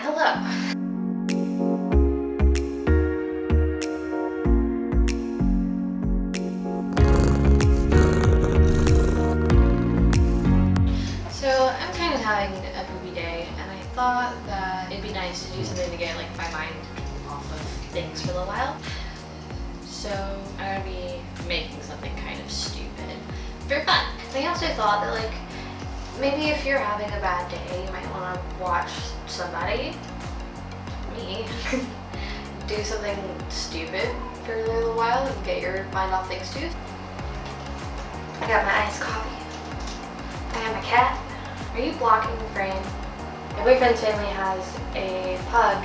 hello. So I'm kind of having a poopy day, and I thought that it'd be nice to do something to get like my mind off of things for a little while. So I'm gonna be making something kind of stupid for fun. I also thought that like maybe if you're having a bad day, you might want to watch somebody, me, do something stupid for a little while and get your mind off things too. I got my iced coffee. I got my cat. Are you blocking the frame? My boyfriend's family has a pug.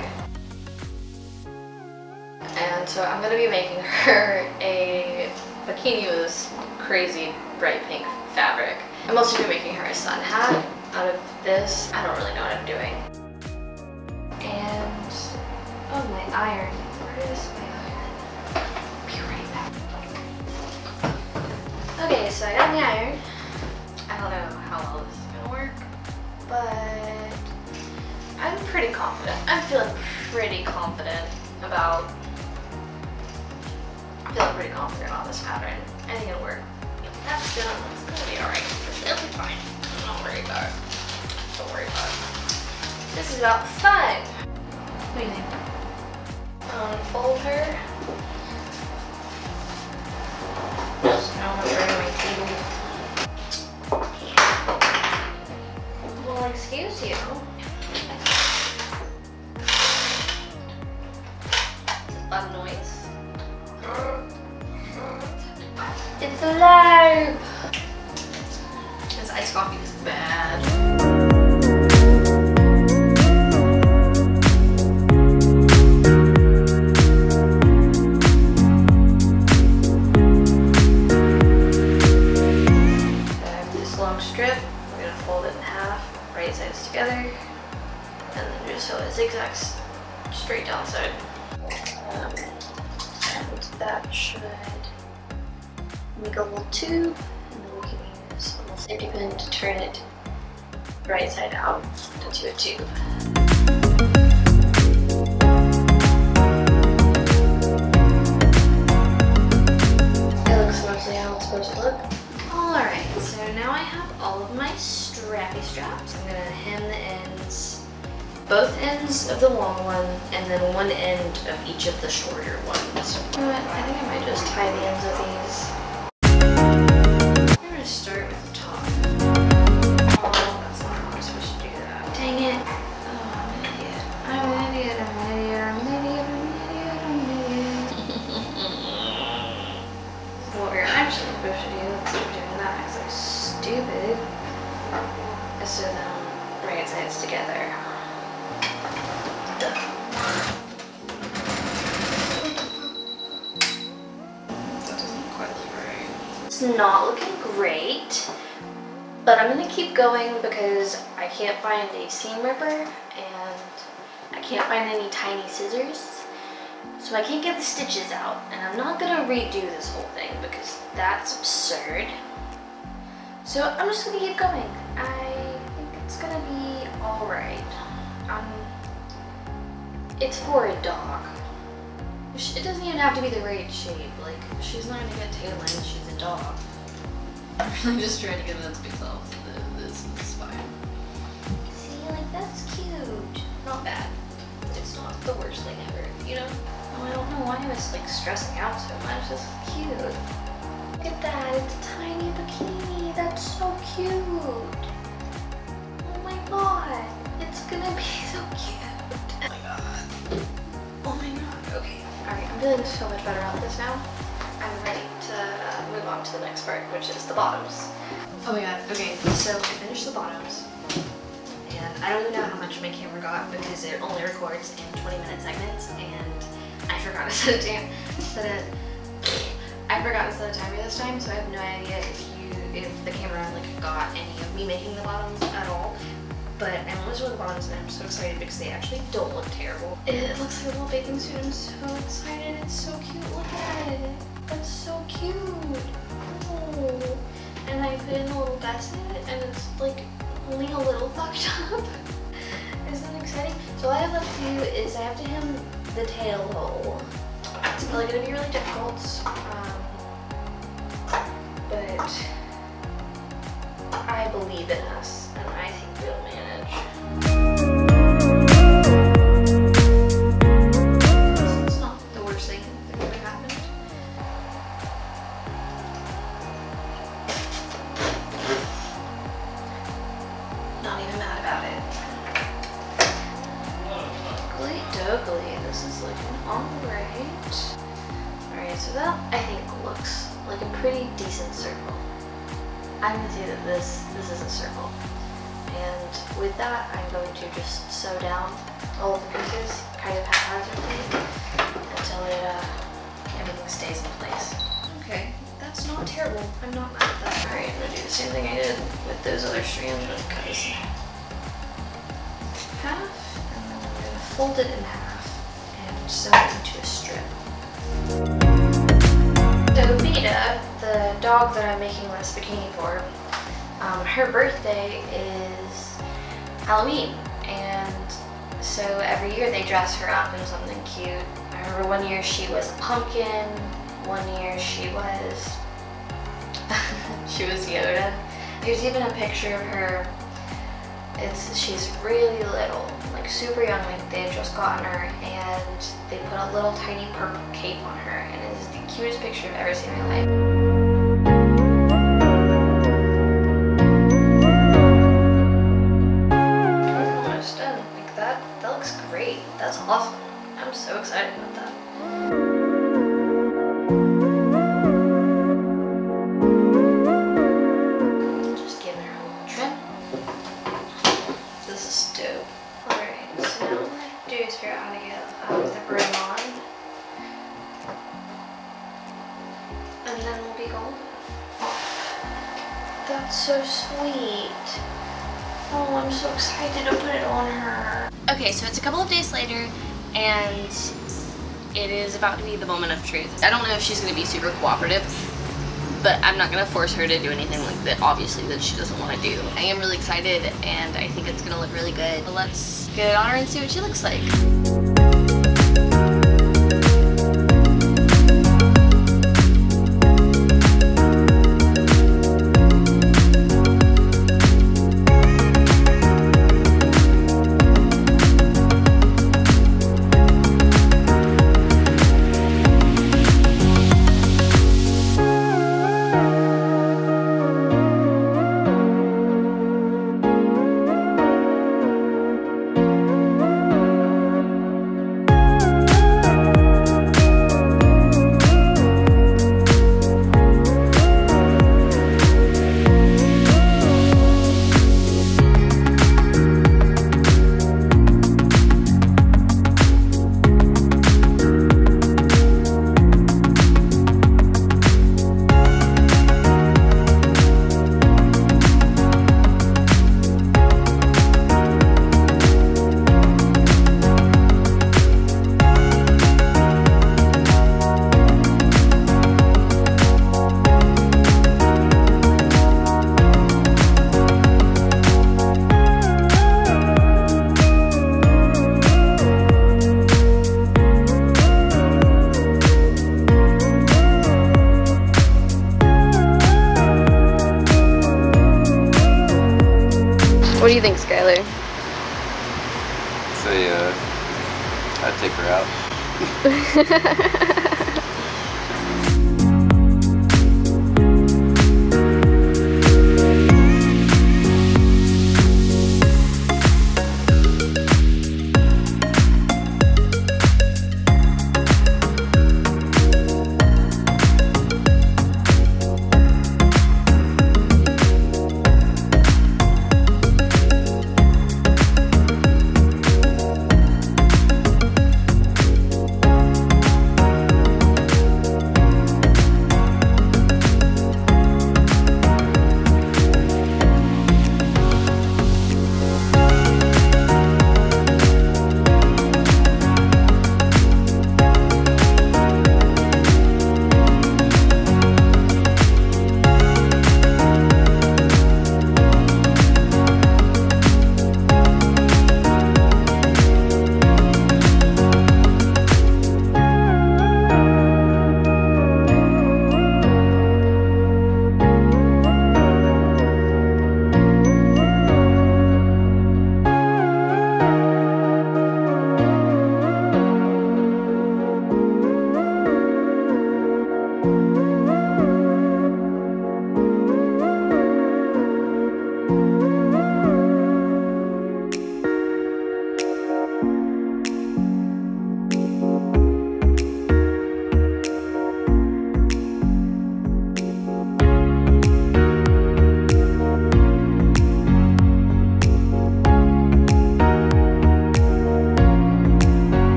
And so I'm gonna be making her a bikini with this crazy bright pink fabric. I'm also gonna be making her a sun hat out of this. I don't really know what I'm doing. And, oh, my iron. Where is my iron? Be right back. Okay, so I got my iron. I don't know how well this is gonna work, but I'm pretty confident. I'm feeling pretty confident about, on this pattern. I think it'll work. It's gonna be alright. It'll be fine. Don't worry about it. Don't worry about it. This is about fun. What do you think? Unfold her. Just now I'm burning my TV. Well, excuse you. It's a fun noise. It's alive! This iced coffee is bad. So I have this long strip. We're gonna fold it in half, right sides together, and then just sew it zigzags straight down the side. And that should make a little tube, and then we can use a little safety pin to turn it right side out into a tube. It looks mostly how it's supposed to look. Alright, so now I have all of my strappy straps. I'm gonna hem the ends, both ends of the long one, and then one end of each of the shorter ones. You know what? I think I might just tie the ends of these. Start with the top. Oh, that's not how I'm supposed to do that. Dang it. Oh, I'm an idiot. I'm an idiot, I'm an idiot, I'm an idiot, I'm an idiot, I'm an idiot. What we're actually supposed to do, instead of doing that, because I'm stupid, is sew them right sides together. Duh. That doesn't quite look right. It's not looking great, but I'm gonna keep going because I can't find a seam ripper and I can't find any tiny scissors, so I can't get the stitches out, and I'm not gonna redo this whole thing because that's absurd. So I'm just gonna keep going. I think it's gonna be alright. It's for a dog. It doesn't even have to be the right shape. Like, she's not gonna get tail ends, she's a dog. I'm really just trying to get that to myself. This is fine. See, like, that's cute. Not bad. It's not the worst thing ever, you know? Oh, I don't know why I was, like, stressing out so much. This is cute. Look at that. It's a tiny bikini. That's so cute. Oh my god. It's gonna be so cute. Oh my god. Oh my god. Okay. Alright, I'm feeling so much better about this now. I'm ready to move on to the next part, which is the bottoms. Oh my god, okay, so I finished the bottoms, and I don't even know how much my camera got because it only records in 20-minute segments, and I forgot to set a timer this time, so I have no idea if the camera like got any of me making the bottoms at all. But I'm almost with the bottoms, and I'm so excited because they actually don't look terrible. It looks like a little bathing suit. I'm so excited. It's so cute. Look at it. That's so cute. Oh. And I put in a little vest in it, and it's like only a little fucked up. Isn't it exciting? So all I have left to do is I have to hem the tail hole. It's probably going to be really difficult, but I believe in us, and I think we'll manage. It's not the worst thing that could have happened. Not even mad about it. Dougly, this is looking alright. Alright, so that I think looks like a pretty decent circle. I'm gonna say that this is a circle. And with that, I'm going to just sew down all of the pieces, kind of haphazardly, until everything stays in place. Okay, that's not terrible. I'm not mad at that. Alright, I'm gonna do the same thing I did with those other strands, because half, and then I'm gonna fold it in half and sew it into a strip. So Vita, the dog that I'm making this bikini for, her birthday is Halloween, and so every year they dress her up in something cute. I remember one year she was a pumpkin, one year she was she was Yoda. There's even a picture of her. She's really little, like super young, like they had just gotten her, and they put a little tiny purple cape on her, and it is the cutest picture I've ever seen in my life. Almost done. Like that looks great. That's awesome. I'm so excited about that. Just giving her a little trim. This is dope. Alright, so now what I have to do is figure out how to get the brim on. And then we'll be golden. That's so sweet. Oh, I'm so excited to put it on her. Okay, so it's a couple of days later, and it is about to be the moment of truth. I don't know if she's going to be super cooperative, but I'm not going to force her to do anything like that, obviously, that she doesn't want to do. I am really excited, and I think it's going to look really good. But let's get it on her and see what she looks like. What do you think, Skylar? Say, I'd take her out.